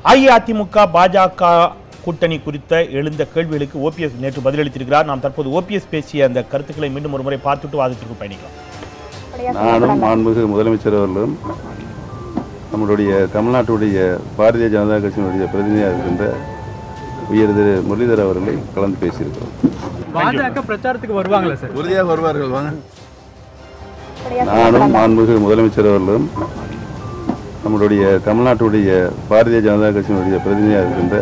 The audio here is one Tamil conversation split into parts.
அஇஅதிமுக பாஜக கூட்டணி குறித்த எழுந்த கேள்விகளுக்கு ஓபிஎஸ் நேற்று பதிலளித்திருக்கிறார். நாம் தற்போது ஓபிஎஸ் பேசிய அந்த கருத்துக்களை மீண்டும் ஒரு முறை பார்த்துட்டு வாதத்திற்கு பயணிக்கலாம். நானும் மாண்புமிகு முதலமைச்சர் அவர்களும் நம்மளுடைய தமிழ்நாட்டுடைய பாரதிய ஜனதா கட்சியினுடைய பிரதிநிதியாக இருக்கின்ற உயர் திரு முரளிதர் அவர்களை கலந்து பேசியிருக்கிறோம். பாஜக பிரச்சாரத்துக்கு வருவாங்களா சார்? உறுதியாக வருவார்கள். வாங்க. நானும் மாண்புமிகு முதலமைச்சர் அவர்களும் நம்மளுடைய தமிழ்நாட்டுடைய பாரதிய ஜனதா கட்சியினுடைய பிரதிநிதியாக இருக்கின்ற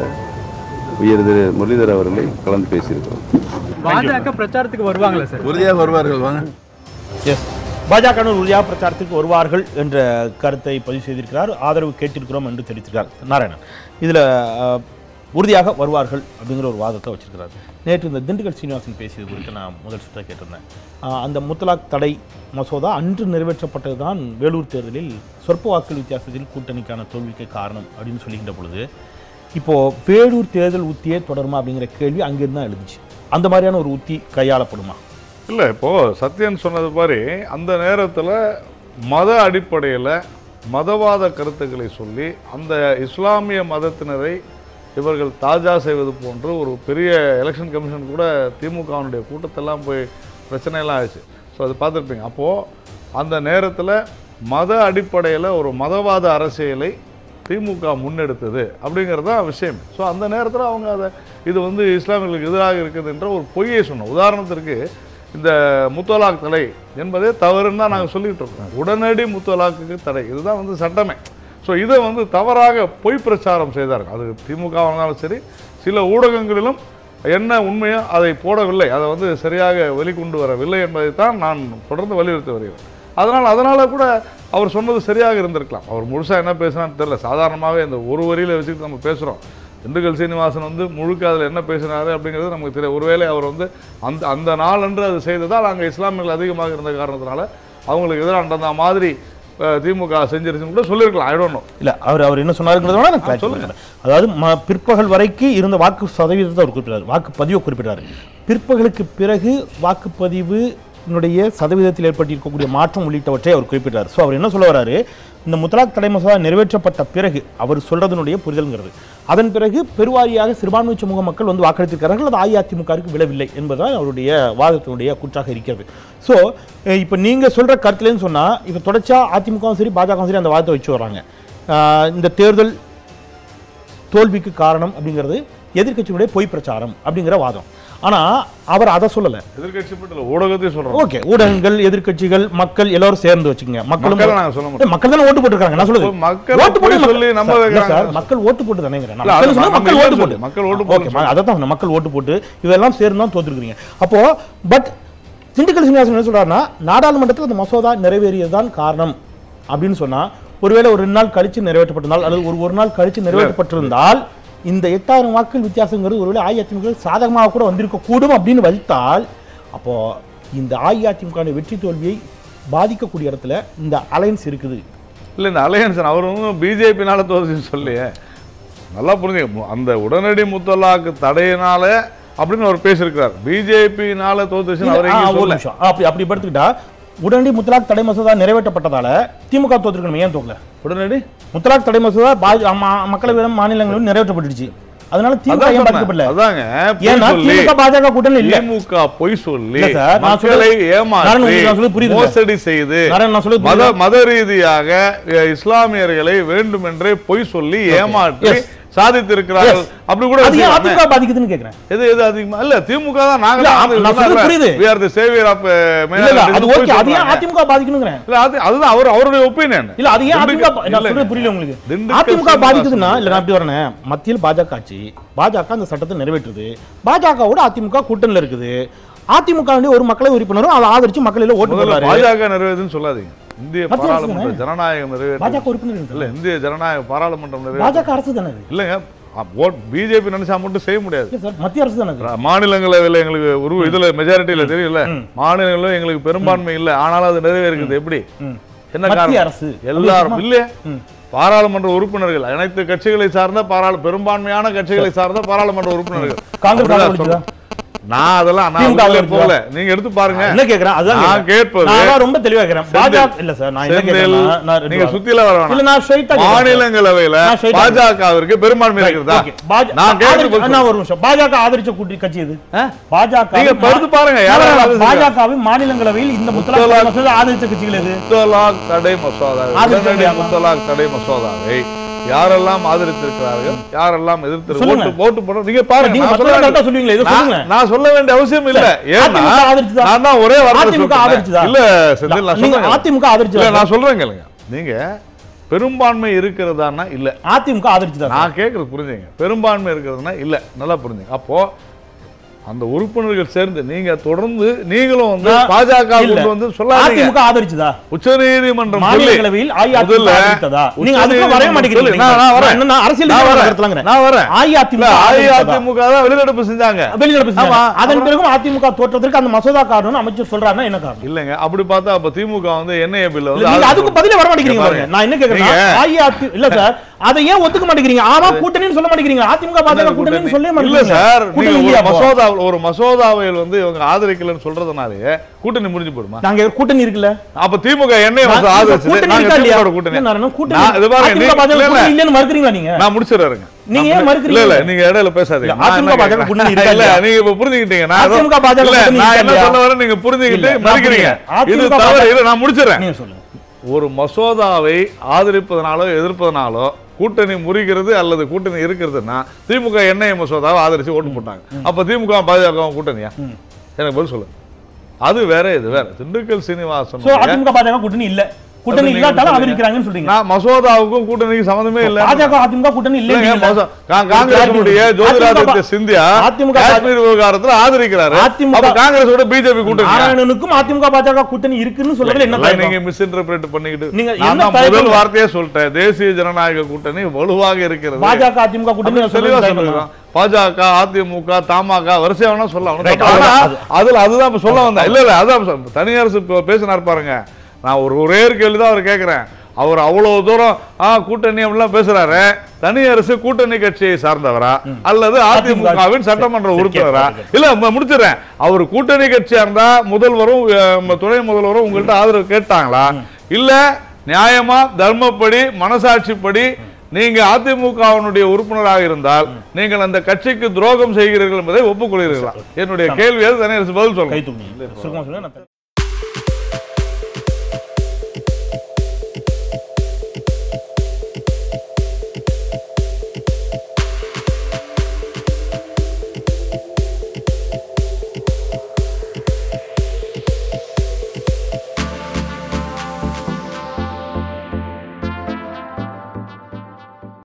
உயர் திரு முரளிதர் அவர்களை கலந்து பேசியிருக்கிறோம். பாஜக பிரச்சாரத்துக்கு வருவாங்களா சார்? உறுதியாக வருவார்கள். வாங்க. எஸ், பாஜக உறுதியாக பிரச்சாரத்துக்கு வருவார்கள் என்ற கருத்தை பதிவு செய்திருக்கிறார். ஆதரவு கேட்டிருக்கிறோம் என்று தெரிவித்திருக்கிறார் நாராயணன். இதில் உறுதியாக வருவார்கள் அப்படிங்கிற ஒரு வாதத்தை வச்சிருக்கிறார். நேற்று இந்த திண்டுக்கல் சீனிவாசன் பேசியது குறித்து நான் முதல் சுற்றை கேட்டிருந்தேன். அந்த முத்தலாக் தடை மசோதா அன்று நிறைவேற்றப்பட்டது தான் வேலூர் தேர்தலில் சொற்ப வாக்குகள் வித்தியாசத்தில் கூட்டணிக்கான தோல்விக்கு காரணம் அப்படின்னு சொல்லிக்கின்ற பொழுது இப்போது வேலூர் தேர்தல் உத்தியே தொடருமா அப்படிங்கிற கேள்வி அங்கிருந்து தான் எழுந்துச்சு. அந்த மாதிரியான ஒரு உத்தி கையாளப்படுமா? இல்லை, இப்போது சத்யன் சொன்னது மாதிரி அந்த நேரத்தில் மத அடிப்படையில் மதவாத கருத்துக்களை சொல்லி அந்த இஸ்லாமிய மதத்தினரை இவர்கள் தாஜா செய்வது போன்று ஒரு பெரிய எலெக்ஷன் கமிஷன் கூட திமுகவினுடைய கூட்டத்தெல்லாம் போய் பிரச்சனையெல்லாம் ஆயிடுச்சு. ஸோ அது பார்த்துருப்பீங்க. அப்போது அந்த நேரத்தில் மத அடிப்படையில் ஒரு மதவாத அரசியலை திமுக முன்னெடுத்தது அப்படிங்கிறது தான் விஷயம். ஸோ அந்த நேரத்தில் அவங்க அதை இது வந்து இஸ்லாமியர்களுக்கு எதிராக இருக்குது என்ற ஒரு பொய்யை சொன்னோம். உதாரணத்திற்கு இந்த முத்தலாக் தடை என்பதே தவறுன்னு தான் நாங்கள் சொல்லிகிட்டு இருக்கோம். உடனடி முத்தலாக்குக்கு தடை, இதுதான் வந்து சட்டமே. ஸோ இதை வந்து தவறாக பொய் பிரச்சாரம் செய்தார்கள். அது திமுக இருந்தாலும் சரி, சில ஊடகங்களிலும் என்ன உண்மையோ அதை போடவில்லை, அதை வந்து சரியாக வெளிக்கொண்டு வரவில்லை என்பதைத்தான் நான் தொடர்ந்து வலியுறுத்தி வருகிறேன். அதனால் கூட அவர் சொன்னது சரியாக இருந்திருக்கலாம். அவர் முழுசாக என்ன பேசினான்னு தெரியல. சாதாரணமாகவே இந்த ஒரு வரியில் வச்சுக்கிட்டு நம்ம பேசுகிறோம். திண்டுக்கல் சீனிவாசன் வந்து முழுக்க அதில் என்ன பேசினாரு அப்படிங்கிறது நமக்கு தெரியும். ஒருவேளை அவர் வந்து அந்த நாளன்று அது செய்ததால் அங்கே இஸ்லாமியர்கள் அதிகமாக இருந்த காரணத்தினால அவங்களுக்கு எதிராக அந்த மாதிரி திமுக செஞ்சிருச்சுன்னு கூட சொல்லியிருக்கலாம். ஐடோன்ட் இல்லை, அவர் என்ன சொன்னாருங்கிறத சொல்லுங்க. அதாவது பிற்பகல் வரைக்கும் இருந்த வாக்கு சதவீதத்தை அவர் குறிப்பிட்டார், வாக்குப்பதிவை குறிப்பிட்டார். பிற்பகலுக்கு பிறகு வாக்குப்பதிவு சதவீதத்தில் ஏற்பட்டிருக்கக்கூடிய மாற்றம் உள்ளிட்டவற்றை அவர் குறிப்பிட்டார். ஸோ அவர் என்ன சொல்ல வராரு, இந்த முத்தலாக் தடை மசோதா நிறைவேற்றப்பட்ட பிறகு அவர் சொல்றதனுடைய புரிதல்ங்கிறது, அதன் பிறகு பெருவாரியாக சிறுபான்மை சமூக மக்கள் வந்து வாக்களித்திருக்கிறார்கள், அது அஇஅதிமுகவுக்கு விழவில்லை என்பதுதான் அவருடைய வாதத்தினுடைய கூற்றாக இருக்கிறது. ஸோ இப்போ நீங்கள் சொல்கிற கருத்துலேன்னு சொன்னால் இப்போ தொடர்ச்சியா அதிமுகவும் சரி பாஜகவும் சரி அந்த வாதத்தை வச்சு வர்றாங்க. இந்த தேர்தல் தோல்விக்கு காரணம் அப்படிங்கிறது எதிர்க்கட்சியினுடைய பொய் பிரச்சாரம் அப்படிங்கிற வாதம். ஆனா அவர் அதை சொல்லல. எதிர்க்கட்சி ஊடகத்தை சொல்றோம். ஓகே, ஊடகங்கள், எதிர்க்கட்சிகள், மக்கள் எல்லாரும் சேர்ந்து வச்சுக்கோங்க. மக்கள் தானே ஓட்டு போட்டுருக்காங்க. நான் சொல்றது ஓட்டு போட்டு சொல்லி நம்ம சார், மக்கள் ஓட்டு போட்டு தானேங்கிறேன். மக்கள் ஓட்டு போட்டு அதான் மக்கள் ஓட்டு போட்டு இதெல்லாம் சேர்ந்து தான் தோத்துருக்கீங்க. அப்போ பட் திண்டுக்கல் சீனிவாசன் என்ன சொல்றாருன்னா, நாடாளுமன்றத்தில் அந்த மசோதா நிறைவேறியதுதான் காரணம் அப்படின்னு சொன்னா, ஒருவேளை ஒரு 2 நாள் கழிச்சு நிறைவேற்றப்பட்டிருந்தால் அல்லது ஒரு நாள் கழிச்சு நிறைவேற்றப்பட்டிருந்தால் இந்த 8000 வாக்குகள் வித்தியாசங்கிறது ஒருவேளை அஇஅதிமுக சாதகமாக கூட வந்திருக்க கூடும் அப்படின்னு வைத்தால், அப்போ இந்த அஇஅதிமுக வெற்றி தோல்வியை பாதிக்கக்கூடிய இடத்துல இந்த அலையன்ஸ் இருக்குது. இல்லை, இந்த அலையன்ஸ் அவர் பிஜேபினால தோல்வின்னு சொல்லி நல்லா புரிஞ்சுங்க. அந்த உடனடி முத்தலாக்கு தடையினால அப்படின்னு அவர் பேசியிருக்கிறார். பிஜேபினால தோத்துச்சுன்னு அப்படி படுத்துக்கிட்டா உடனடி முத்தலாக் தடை மசோதா நிறைவேற்றப்பட்டதால திமுக தோற்றுக்கணும். ஏன் தோக்கல? உடனடி முத்தலாக் தடை மசோதா மக்களவையிலும் மாநிலங்களிலும் நிறைவேற்றப்பட்டுச்சு. அதனால திமுக ஏன் பாதிக்கப்படல? அதாங்க, ஏன்னா திமுக பாஜக கூட்டணி இல்ல. திமுக பொய் சொல்லி மக்களை ஏமாற்றி மோசடி செய்து மத ரீதியாக இஸ்லாமியர்களை வேண்டுமென்றே பொய் சொல்லி ஏமாற்றி சாதித்திருக்கிறார்கள். அப்படி கூட அதிமுக பாதிக்குதுன்னு கேக்குறேன். எது அதிகமா இல்ல, திமுக தான். நாங்க புரியுது, we are the savior of அது ஓகே, அது ஏன் அதிமுக பாதிக்கணும்ங்கறேன். இல்ல, அதுதான் அவருடைய ஒபினியன். இல்ல, அது ஏன் அதிமுக நான் சொல்றது புரியல உங்களுக்கு. அதிமுக பாதிக்குதுன்னா இல்ல, நான் அப்படி வரேன். மத்தியில் பாஜக ஆட்சி, பாஜக அந்த சட்டத்தை நிறைவேற்றுது, பாஜகவோட அதிமுக கூட்டணியில இருக்குது. அதிமுக ஒரு மக்களவை உறுப்பினரும் அதை ஆதரிச்சு மக்களில ஓட்டு போடுறாரு. பாஜக நிறைவேற்றுன்னு சொல்லாதீங்க. இந்திய பாராளுமன்ற ஜனநாயகம் நிறைவேற்ற பாஜக உறுப்பினர் இல்ல, இந்திய ஜனநாயக பாராளுமன்றம் நிறைவேற்ற பாஜக அரசு தானே இல்லைங்க. பிஜேபி நினைச்சா மட்டும் செய்ய முடியாது. மத்திய அரசு தானே. மாநிலங்களவையில் எங்களுக்கு இதுல மெஜாரிட்டியில தெரியல, மாநிலங்களும் எங்களுக்கு பெரும்பான்மை இல்லை, ஆனாலும் அது நிறைவேறுகிறது. எப்படி? என்ன காரணம்? எல்லாரும் இல்ல, பாராளுமன்ற உறுப்பினர்கள் அனைத்து கட்சிகளை சார்ந்த பெரும்பான்மையான கட்சிகளை சார்ந்த பாராளுமன்ற உறுப்பினர்கள். காங்கிரஸ் நான் அதெல்லாம் திமுக நான் போகல. நீங்க எடுத்து பாருங்க. என்ன கேக்குறேன் அதான் நான் கேட்பது நான் ரொம்ப தெளிவா கேக்குறேன். பாஜக இல்ல சார், நான் என்ன கேக்குறேன்னா நீங்க சுத்தில வர வேணாம். இல்ல நான் ஸ்ட்ரைட்டா மாநிலங்களவையில பாஜகவிற்கு பெரும்பான்மை இருக்கிறதா? நான் கேக்குறது நான் ஒரு நிமிஷம். பாஜக ஆதரிச்ச கூட்டணி கட்சி இது. பாஜக நீங்க எடுத்து பாருங்க. யாராவது பாஜகவின் மாநிலங்களவையில் இந்த முத்தலாக் மசோதா ஆதரிச்ச கட்சிகள் எது? முத்தலாக் தடை மசோதா, முத்தலாக் தடை மசோதாவை யாரெல்லாம் ஆதரித்திருக்கிறார்கள், யாரெல்லாம் எதிர்த்து ஓட்டு போட நீங்க பாருங்க. நான் சொல்ல வேண்டிய அவசியம் இல்ல. ஏன்னா நான் தான் ஒரே வார்த்தை இல்ல செந்தில், அதிமுக ஆதரிச்சதா? நான் சொல்றேன் கேளுங்க. நீங்க பெரும்பான்மை இருக்கிறதானா இல்ல, அதிமுக ஆதரிச்சதா? நான் கேட்கறது புரிஞ்சுங்க. பெரும்பான்மை இருக்கிறதுனா இல்ல, நல்லா புரிஞ்சுங்க. அப்போ அந்த உறுப்பினர்கள் சேர்ந்து நீங்க தொடர்ந்து நீங்களும் வந்து பாஜக கொண்டு வந்து சொல்லாதீங்க. அதிமுக ஆதரிச்சதா? உச்சநீதிமன்றம் மாநிலங்களவையில் அதிமுக ஆதரிச்சதா? நீங்க அதுக்கு வர மாட்டேங்கிறீங்க. நான் வரேன். நான் அரசியல் நான் வரேன். அதிமுக தான் வெளிநடப்பு செஞ்சாங்க. அதன் பிறகு அதிமுக தோற்றத்திற்கு அந்த மசோதா காரணம் அமைச்சர் சொல்றாருன்னா என்ன காரணம்? இல்லங்க, அப்படி பார்த்தா அப்ப திமுக வந்து என்ஐஏ பில் வந்து நீங்க அதுக்கு பதிலே வர மாட்டேங்கிறீங்க. நான் என்ன கேக்குறேன், இல்ல சார், அதை ஏன் ஒத்துக்க மாட்டேங்கிறீங்க? ஆமா கூட்டணின்னு சொல்ல மாட்டேங்கிறீங்க. அதிமுக பாஜக கூட்டணின்னு சொல்ல மாட்டேங்கிறீங்க. இல்ல சார், மசோதா ஒரு மசோதாவில் வந்து இவங்க ஆதரிக்கலன்னு சொல்றதுனாலே கூட்டணி முடிஞ்சு போடுமா? நாங்க கூட்டணி இருக்குல்ல, அப்ப திமுக என்ன ஆதரிச்சது? கூட்டணி இல்லன்னு மறுக்கிறீங்களா நீங்க? நான் முடிச்சிடுறேங்க. நீங்க ஏன் மறுக்கிறீங்க? இல்ல நீங்க இடையில பேசாதீங்க. அதிமுக பாஜக கூட்டணி இருக்கா இல்ல? நீங்க இப்ப புரிஞ்சுக்கிட்டீங்க. அதிமுக பாஜக கூட்டணி நான் என்ன சொல்ல வரேன் நீங்க புரிஞ்சுக்கிட்டு மறுக்கிறீங்க. இது தவறு. இல்ல நான் முடிச்சிடுறேன். நீங்க சொல்லுங்க. ஒரு மசோதாவை ஆதரிப்பதனாலோ எதிர்ப்பதனாலோ கூட்டணி முறிகிறது அல்லது கூட்டணி இருக்கிறதுனா திமுக என்ஐஏ மசோதாவை ஆதரிச்சு ஓட்டு போட்டாங்க. அப்ப திமுக பாஜக கூட்டணியா? எனக்கு பதில் சொல்லுங்க. அது வேற, இது வேற. திண்டுக்கல் சீனிவாசன் அதிமுக பாஜக கூட்டணி இல்ல, கூட்டணி இல்லாட்டாலும் ஆதரிக்கிறாங்கன்னு சொல்றீங்க. நான் மசோதாவுக்கும் கூட்டணிக்கு சம்பந்தமே இல்ல. பாஜக அதிமுக கூட்டணி இல்ல. காங்கிரஸ் ஜோதிராதித்ய சிந்தியா காஷ்மீர் விவகாரத்துல ஆதரிக்கிறாரு. அப்ப காங்கிரஸோட பிஜேபி கூட்டணி. நாராயணனுக்கும் அதிமுக பாஜக கூட்டணி இருக்குன்னு சொல்றதுல என்ன நீங்க மிஸ் இன்டர்பிரேட் பண்ணிக்கிட்டு நான் முதல் வார்த்தையே சொல்லிட்டேன். தேசிய ஜனநாயக கூட்டணி வலுவாக இருக்கிறது. பாஜக அதிமுக கூட்டணி தெளிவா சொல்லுங்க. பாஜக அதிமுக தமாக வரிசையா வேணா சொல்லலாம். அதுல அதுதான் சொல்ல வந்தேன். இல்ல இல்ல அதான் தனியரசு பேசினார் பாருங்க. நான் ஒரே கேள்விதான் அவர் கேட்கிறேன். அவர் அவ்வளவு தூரம் கூட்டணி அப்படிலாம் பேசுறாரு. தனியரசு கூட்டணி கட்சியை சார்ந்தவரா அல்லது அதிமுகவின் சட்டமன்ற உறுப்பினரா? இல்ல முடிச்சிடறேன். அவர் கூட்டணி கட்சியா இருந்தா முதல்வரும் துணை முதல்வரும் உங்கள்கிட்ட ஆதரவு கேட்டாங்களா? இல்ல நியாயமா தர்மப்படி மனசாட்சிப்படி நீங்க அதிமுகவினுடைய உறுப்பினராக இருந்தால் நீங்கள் அந்த கட்சிக்கு துரோகம் செய்கிறீர்கள் என்பதை ஒப்புக்கொள்கிறீர்களா? என்னுடைய கேள்வியை தனியரசு பதில் சொல்லுங்க.